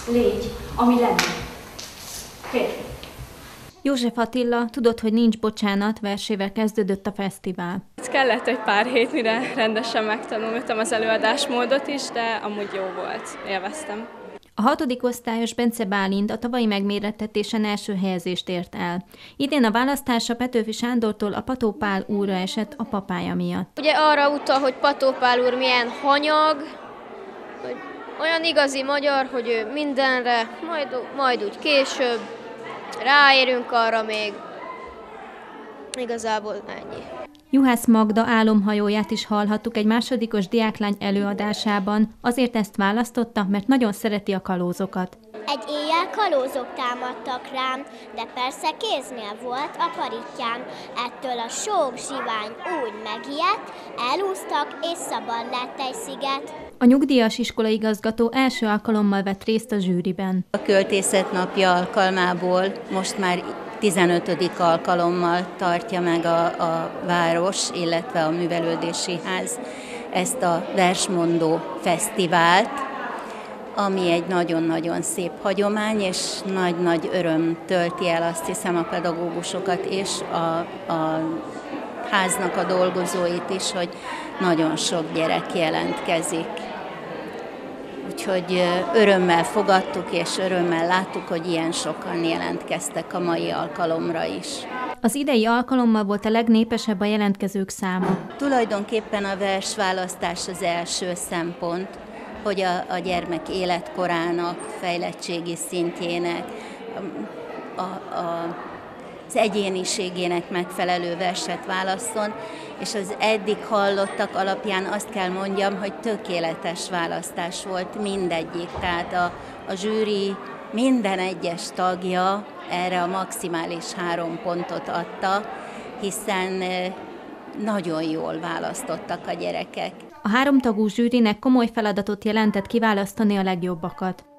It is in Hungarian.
Légy, ami lenne. Oké. József Attila, tudod, hogy nincs bocsánat, versével kezdődött a fesztivál. Kellett egy pár hét, mire rendesen megtanultam az előadásmódot is, de amúgy jó volt, élveztem. A 6. osztályos Bence Bálint a tavalyi megmérettetésen első helyezést ért el. Idén a választása Petőfi Sándortól a Pató Pál úrra esett a papája miatt. Ugye arra utal, hogy Pató Pál úr milyen hanyag, hogy olyan igazi magyar, hogy ő mindenre, majd úgy később ráérünk arra még. Igazából ennyi. Juhász Magda álomhajóját is hallhattuk egy másodikos diáklány előadásában. Azért ezt választotta, mert nagyon szereti a kalózokat. Egy éjjel kalózok támadtak rám, de persze kéznél volt a parittyám. Ettől a sok zsivány úgy megijedt, elúsztak, és szabad lett egy sziget. A nyugdíjas iskolaigazgató első alkalommal vett részt a zsűriben. A Költészet Napja alkalmából most már 15. alkalommal tartja meg a város, illetve a Művelődési Ház ezt a versmondó fesztivált, ami egy nagyon-nagyon szép hagyomány, és nagy-nagy öröm tölti el, azt hiszem, a pedagógusokat és a háznak a dolgozóit is, hogy nagyon sok gyerek jelentkezik. Úgyhogy örömmel fogadtuk, és örömmel láttuk, hogy ilyen sokan jelentkeztek a mai alkalomra is. Az idei alkalommal volt a legnépesebb a jelentkezők száma. Tulajdonképpen a versválasztás az első szempont, hogy a gyermek életkorának, fejlettségi szintjének, az egyéniségének megfelelő verset válasszon, és az eddig hallottak alapján azt kell mondjam, hogy tökéletes választás volt mindegyik. Tehát a zsűri minden egyes tagja erre a maximális 3 pontot adta, hiszen nagyon jól választottak a gyerekek. A 3 tagú zsűrinek komoly feladatot jelentett kiválasztani a legjobbakat.